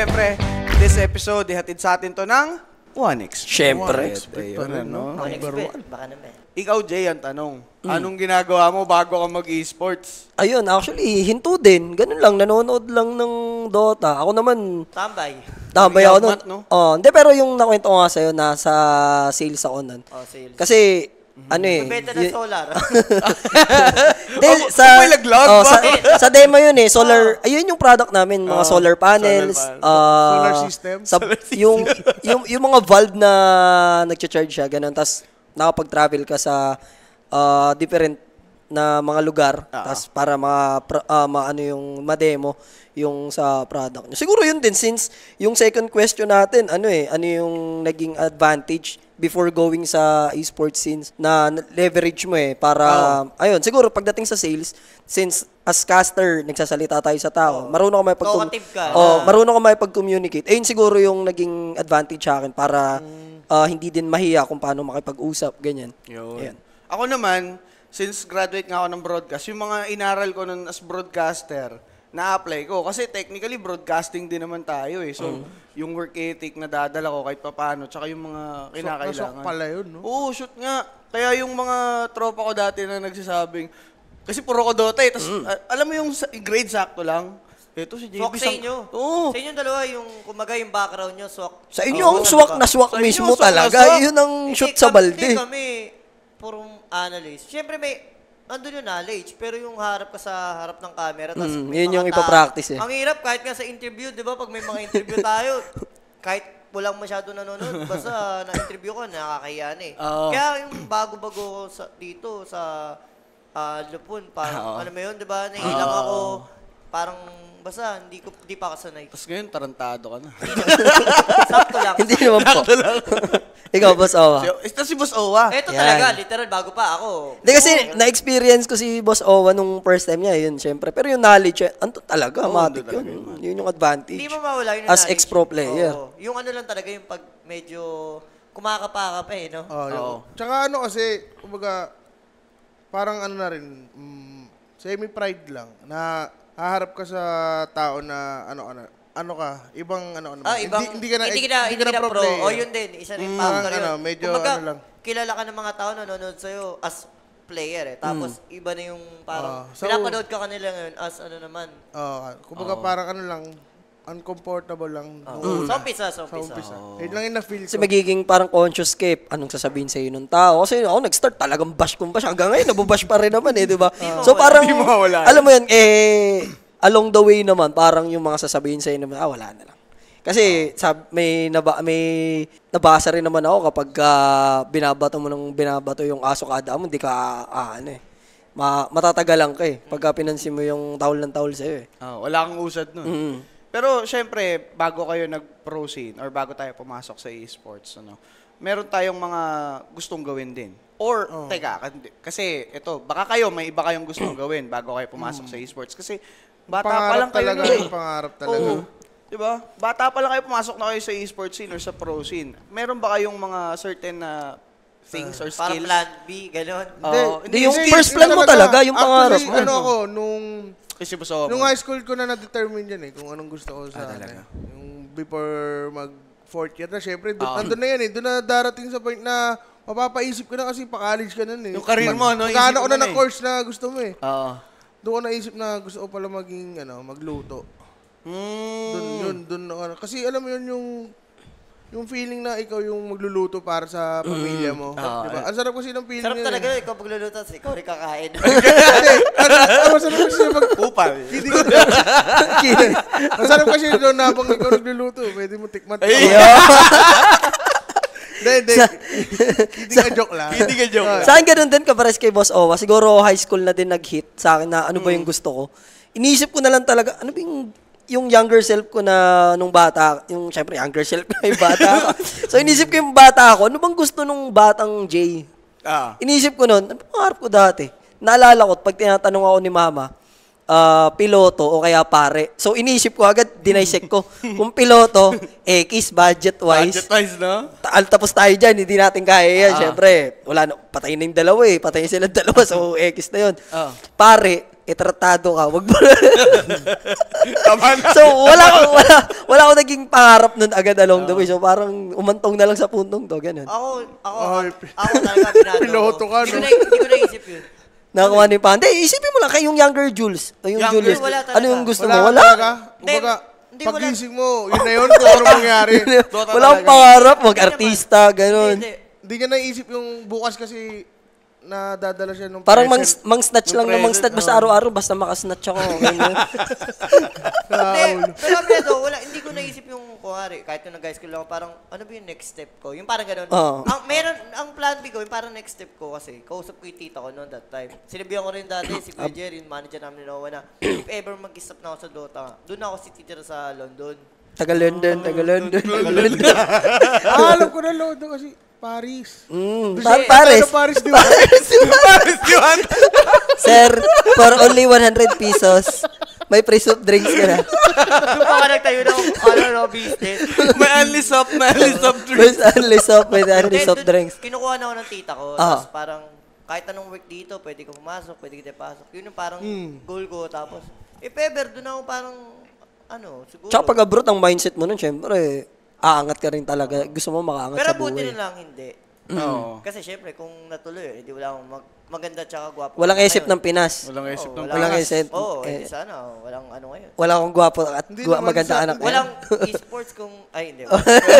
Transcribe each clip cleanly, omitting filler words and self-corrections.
syempre, this episode, ihatid sa atin to ng One Expert. Syempre. Baka naman. Ikaw, Jay, ang tanong. Anong ginagawa mo bago ka mag-esports? Ayun, actually, hinto din. Ganun lang, nanonood lang ng Dota. Ako naman, Tambay. tambay ako nun. Mat, no? Hindi, pero yung nakwento ko nga sa'yo, nasa sales ako nun. Sales. Kasi, ano eh. Benta ng solar. Di, may laglag ba? sa demo yun eh, solar, ayun yung product namin, mga solar panels. Solar system? Yung mga valve na nag-charge siya, ganun. Tapos, nakapag-travel ka sa different na mga lugar, tapos para maano yung ma-demo yung sa product nyo. Siguro yun din, since yung second question natin, ano yung naging advantage before going sa esports scenes na leverage mo para, ayun, siguro pagdating sa sales, since as caster, nagsasalita tayo sa tao, marunong ka Talkative ka. marunong ka makipag-communicate. Ayun siguro yung naging advantage sa akin para hindi din mahiya kung paano makipag-usap, ganyan. Yun. Ako naman, since graduate nga ako ng broadcast, yung mga inaral ko nun as broadcaster, na-apply ko. Kasi technically, broadcasting din naman tayo eh. So, yung work ethic na dadala ko kahit papano, tsaka yung mga kinakailangan. Pasok pala yun, no? Oo, shoot nga. Kaya yung mga tropa ko dati na nagsasabing, kasi puro ko Dota eh. Tapos, alam mo yung grade sakto lang. Ito si JB. Swak sa inyo. Oo. Sa inyo dalawa, yung kumaga yung background nyo, swak. Sa inyo, ang swak na swak Sa inyo, mismo swak na talaga. swak. Yun ang shoot sa Hindi balde. kami, purong analyst. Siyempre andun yung knowledge, pero yung harap ka sa harap ng camera, tas may yun yung mga ipapractice eh. Ang hirap, kahit nga sa interview, di ba, pag may mga interview tayo, kahit walang masyado nanonood, basta na-interview ko, nakakahiya na eh. Kaya yung bago-bago dito sa Lupon, parang, ano mo yun, di ba, nahilang ako, parang, basta, hindi pa kasanay. Tapos ngayon, tarantado ka na. Sakto lang. Hindi naman po. Ikaw, Boss Owa. Ito si Boss Owa. Ito Yan. talaga, literal, bago pa ako. Hindi kasi, na-experience ko si Boss Owa nung first time niya, yun, syempre. Pero yung knowledge, ano talaga, matik yun. Yun yung advantage. Hindi mo mawala yun. As ex-pro player. Oo. Yung ano lang talaga, yung pag medyo kumakapa ka pa no? Oo. Tsaka ano kasi, kumbaga, parang ano na rin, semi-pride lang, na haharap ka sa tao na ano ka, ibang naman. Ibang, hindi ka na pro pro. player. O yun din, isa rin factor yun. medyo Kumbaga, ano lang. kilala ka ng mga tao na nanonood sa'yo as player Tapos, iba na yung parang, So, pinapanood ka kanila ngayon as ano naman. Kumbaga parang ano lang, uncomfortable lang. Sa umpisa. Yun lang yung na-feel Kasi ko. magiging parang conscious ka, anong sasabihin sa'yo ng tao. Kasi ako nag-start talagang bash kung bash. Hanggang ngayon, nabubash pa rin naman di ba? So parang, alam mo yun, along the way naman, parang yung mga sasabihin sa'yo naman, wala na lang. Kasi may nabasa rin naman ako kapag binabato yung aso kada mo, hindi ka, matatagalan ka pagka pinansin mo yung tawol ng tawol sa'yo Wala kang usad nun. Pero, syempre, bago kayo nag-pro scene or bago tayo pumasok sa esports, meron tayong mga gustong gawin din. Or, teka, kasi ito, baka may iba kayong gustong gawin bago kayo pumasok sa esports. Kasi, bata pa lang kayo Pangarap talaga. Diba? Bata pa lang kayo, pumasok na kayo sa esports scene or sa pro scene. Meron ba kayong mga certain na things or skills? Parang plan B, gano'n. Hindi, yung first plan mo talaga, yung pangarap mo. Actually, ako, Kasi Boss Owa nung high school ko na-determine yan kung anong gusto ko sa talaga. yung before mag-fourth year na, syempre, andun na yan doon na darating sa point na mapapaisip ko na kasi pa-college ka nun Yung career mo, Magkano ko na ng course na gusto mo Doon ko naisip na gusto ko pala maging, magluto. Doon. Kasi alam mo yun, yung feeling na ikaw yung magluluto para sa pamilya mo. Diba? Ang sarap kasi ng feeling Sarap yun. talaga, ikaw pagluluto, ikaw rin kakain. Masarap kasi Upal. Masarap kasi doon na habang ikaw nagluluto, pwede mo tikman. Hindi ka joke lang. Hindi ka joke. Sa akin ganun din, kapares kay Boss Owa. Siguro high school na din nag-hit sa akin na ano ba yung gusto ko. Iniisip ko na lang talaga, ano ba yung younger self ko na nung bata, yung syempre younger self ko yung bata ako. So inisip ko yung bata ako, ano bang gusto nung batang Jay? Inisip ko noon, ano pangarap ko dati? Naalala ko, pag tinatanong ako ni mama, piloto o kaya pare. So, inisip ko agad, dinisect ko. Kung piloto, X, budget-wise. Budget-wise, no? Tapos tayo dyan, hindi natin kaya yan. Siyempre, wala na, patayin na yung dalawa eh. Patayin sila dalawa, so X na yun. Pare, tratado ka, wag mo. Tama na. So, wala ako naging pangarap nun agad along the way. So, parang umantong na lang sa puntong to, ganun. Ako talaga binado. Piloto ka, no? Hindi ko naisip yun. Nakakuha ni Pande. Isipin mo lang, kayong younger Jules. O yung Younger, Julius. wala talaga. Ano yung gusto mo? Wala Wala. talaga. Hindi, Kumbaga, hindi, wala. pagising mo, yun na yun kung ano mangyari. Wala akong pangarap, mag-artista, ganun. Hindi. Hindi niya naisip yung bukas kasi nadadala siya nung Parang present. mang-snatch lang na present, mang-snatch. Basta araw-araw, basta makasnatch ako. Ganun. Hindi, pero Pedro, hindi ko naisip yung kuwari. Kahit nung nag-high school ako, parang, ano ba yung next step ko? Yung parang ganun. Oo. Ang plan B ko, yung parang next step ko kasi, kausap ko yung tita ko noon that time. Sinabihan ko rin dati, si Kuya Jerry, yung manager namin ni Noah na, if ever mag-stop na ako sa Dota, doon ako si titira sa London. Taga-London. Alam ko na lodo kasi Paris. Paris. Paris, di ba? Paris, di ba? Sir, for only 100 pesos, may free soup drinks ka na. Doon pa ka nagtayo ng, business. May only soft With drinks. only soap, with only Then, soft dun, drinks. Kinukuha na ako ng tita ko. Tapos parang, kahit anong work dito, pwede ka pumasok, pwede kita pasok. Yun yung parang goal ko. Tapos, if ever, doon ako parang, siguro. Tsaka pag abroad, ang mindset mo nun, syempre, aangat ka rin talaga. Gusto mo makaangat Pero sa buti buhay. na lang hindi. Oo. Kasi syempre, kung natuloy, hindi wala akong maganda tsaka gwapo. Walang isip ng Pinas. Walang isip ng Walang isip. Oo, sana. Walang ano ngayon. Wala akong gwapo at Hindi naman maganda sa- anak. Walang esports kung, ay hindi.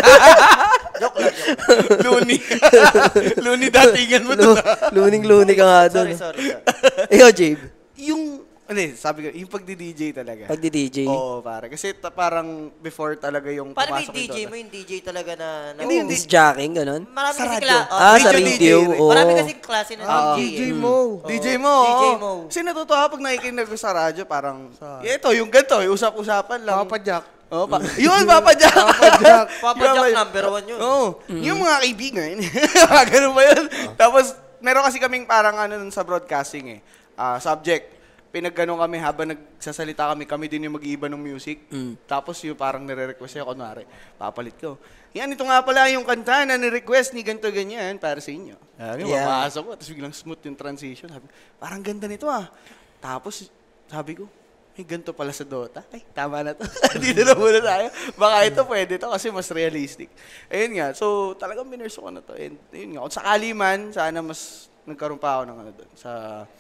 Joke lang. Looney. Looney datingan mo to. Luning-luni ka nga doon. Sorry. Ikaw, Jabe. Yung, sabi ko, yung pagdi-DJ talaga. Pagdi-DJ. Oo, pare. Kasi parang before talaga yung Paano pumasok yung DJ Dota. mo? Yung DJ talaga na... Disc jacking, ganun. Marami Sa kasi radyo. Sa Radio radio. DJ. Oo. Marami kasi klase ng DJ. DJ eh. mo. DJ mo, DJ oo. mo. Kasi natutuwa pag nakikinig ko sa radyo, parang, ito, yung ganito, yung usap-usapan lang. Papa Jack. Oh, yun, Papa Jack. Papa Jack number 1 yun. Oo. Yung mga kaibigan, ganun ba yun? Tapos, meron kasi kaming parang nun sa broadcasting subject. Pinagganong kami habang nagsasalita kami din yung mag-iiba ng music. Tapos yung parang nire-request siya, kunwari, papalit ko. Yan, ito nga pala yung kanta na ni-request ni ganito ganyan para sa inyo. Mapasok ko, tapos biglang smooth yung transition. Sabi, parang ganda nito Tapos, sabi ko, may ganito pala sa Dota. Ay, tama na to. Dito na muna tayo. Baka ito pwede to kasi mas realistic. Ayun nga, so talagang binurso ko na to. And ayun nga, kung sakali man, sana mas nagkaroon pa ako ng doon sa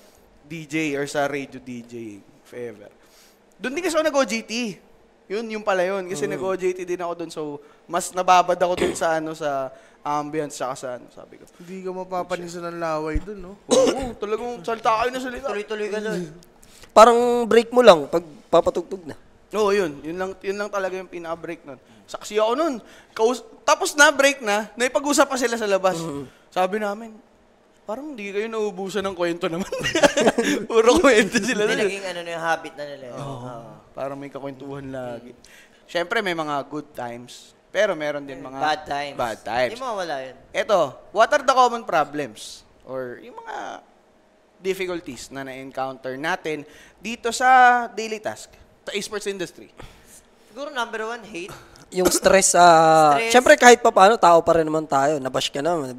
DJ or sa radio DJ, if ever. Doon din kasi ako nag-OJT. Yung pala yun. Kasi nag-OJT din ako doon. So, mas nababad ako doon sa sa ambience saka sa sabi ko. Hindi ka mapapanisan ng laway dun, no? Oo, talagang salita kayo na salita. Tuloy-tuloy ka doon. Parang break mo lang pag papatugtog na. Oo, yun. Yun lang talaga yung pinaka-break nun. Saksi ako nun. Tapos na, break na, naipag-usap pa sila sa labas. Sabi namin, parang hindi kayo nauubusan ng kwento naman. Puro kwento sila Hindi nun. naging yung habit na nila. Parang may kakwentuhan lagi. Siyempre, may mga good times. Pero meron din mga Bad times. Bad times. Hindi mawala yun. Eto, what are the common problems? Or yung mga difficulties na na-encounter natin dito sa daily task, sa esports industry? Siguro number 1, hate. Yung stress Stress. Siyempre kahit pa paano, tao pa rin naman tayo. Nabash ka naman.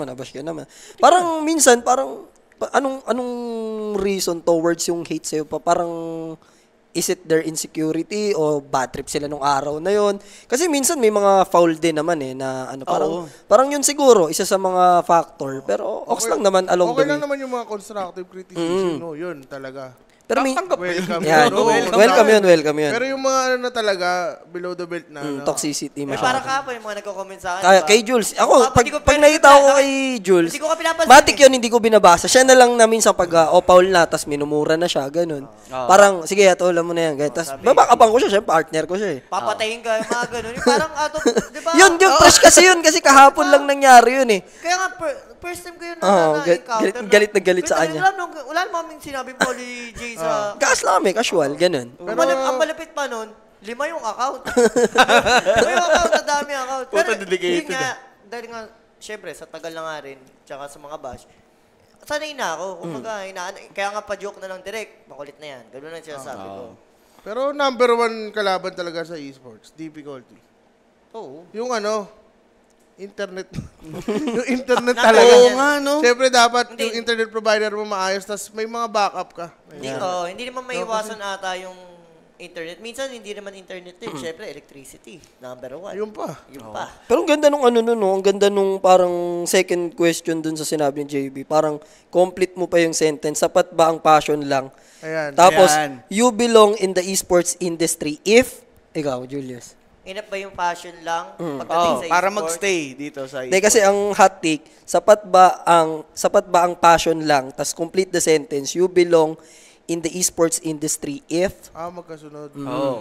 Parang minsan, anong reason towards yung hate sa'yo pa? Parang, is it their insecurity o bad trip sila nung araw na yon? Kasi minsan may mga foul din naman na parang yun siguro, isa sa mga factor. Pero lang naman along the Okay way. lang naman yung mga constructive criticism, no? Yun, talaga. Pero Welcome. yan, welcome yun. Pero yung mga na talaga, below the belt na. Toxicity Parang masyado. kahapon yung mga nagko-comment sa akin. Kay Jules. Ako, pag nakita ko kay Jules, Hindi ko ka pinapansin. matik yun, hindi ko binabasa. Siya na lang na minsan pag, Paul na, tas minumura na siya, ganun. Parang, sige, atulan mo na yan. Tapos, babakapang ko siya, siya, partner ko siya eh. Papatayin ka, yung mga ganun. Yung parang di ba? Yun, fresh kasi yun, kasi kahapon lang nangyari yun eh. Kaya nga, first time ko yun Oo, na-encounter. galit na galit sa kanya. Wala namang sinabi Poly J sa... Kaas lang kami, casual, ganun. Ang malapit pa nun, 5 yung account. 5 yung account, ang dami account. Puta, dedicated yun nga, dahil nga, syempre, sa tagal na nga rin, tsaka sa mga bash, sanay na ako. Kumbaga, kaya nga pa-joke na lang direct. Makulit na yan. Ganun lang sinasabi ko. Pero number one kalaban talaga sa esports, difficulty. Oo. Yung internet. Yung internet Na- talaga. Oo nga, no? Siyempre dapat Hindi. yung internet provider mo maayos, tas may mga backup ka. Hindi naman maiwasan ata yung internet. Minsan, hindi naman internet din. Siyempre, electricity. Number one. Yung pa. Yung pa. Pero ang ganda nung no? Ang ganda nung parang second question dun sa sinabi ni JB. Parang complete mo pa yung sentence. Sapat ba ang passion lang? Ayan. Tapos, Ayan. you belong in the esports industry if... Ikaw, Julius. Enough ba yung passion lang? Pagdating sa Para e-sport? magstay dito sa Hindi, kasi ang hot take, sapat ba ang passion lang, tas complete the sentence, you belong in the esports industry if... Magkasunod. Oo.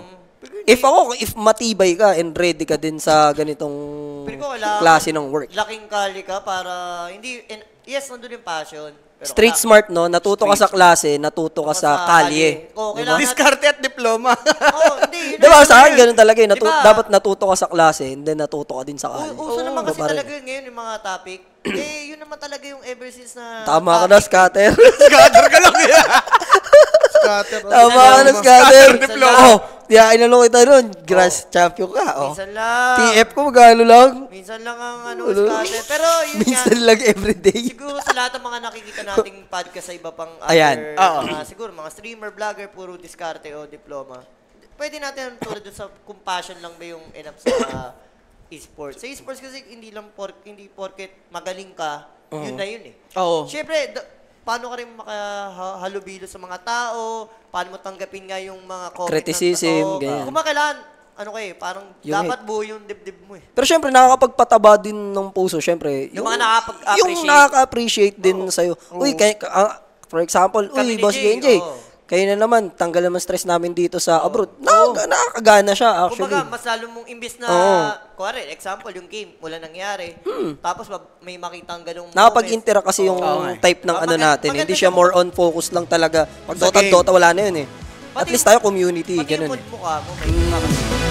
If matibay ka and ready ka din sa ganitong Pero ko wala klase ng work. laking kali ka para hindi yes nandun yung passion pero Street smart, no? Natuto ka sa klase, natuto ka sa kalye. Oo, kailangan Diskarte at diploma. hindi yun Di ba ang- sa akin, ganun talaga eh. Diba? Dapat natuto ka sa klase, and then natuto ka din sa kalye. Uso naman kasi Parang- talaga yun ngayon yung mga topic. Yun naman talaga yung ever since na Tama ka na, scatter. Scatter ka lang yan. Scatter. Tama ka na, scatter. Diploma. Oh, inalo kita nun. Grass champion ka. Oh. Minsan lang. TF ko, magkano lang? Minsan lang ang scatter. Pero yun nga. Minsan lang everyday. Siguro sa lahat ng mga nakikita nating podcast sa iba pang Ayan. siguro mga streamer, vlogger, puro diskarte o diploma. Pwede natin tulad dun sa kung passion lang ba yung enough sa esports. Sa esports kasi hindi porket magaling ka, yun na yun eh. Oo. Siyempre, paano ka rin makahalubilo sa mga tao, paano mo tanggapin nga yung mga comment Criticism, ganyan. Kung kailangan, parang Yung dapat buo yung dibdib mo eh. Pero syempre, nakakapagpataba din ng puso. Syempre, Yung mga nakakapag-appreciate. Yung nakaka-appreciate din sa'yo. Uy, for example, Kami uy, ni Boss Jay, BNJ, oo. kayo na naman, tanggal naman stress namin dito sa abroad. Nakakagana siya, actually. Kumbaga, mas lalo mong imbis na, Oo. kuwari, example, yung game, wala nangyari. Tapos may makitang ganung Nakapag-interact kasi yung type ng natin. Hindi siya more on focus lang talaga. Pag Sa Dota, game. Dota, wala na yun eh. At Pati- least tayo community, Pati yung ganun mood eh. mo ka, may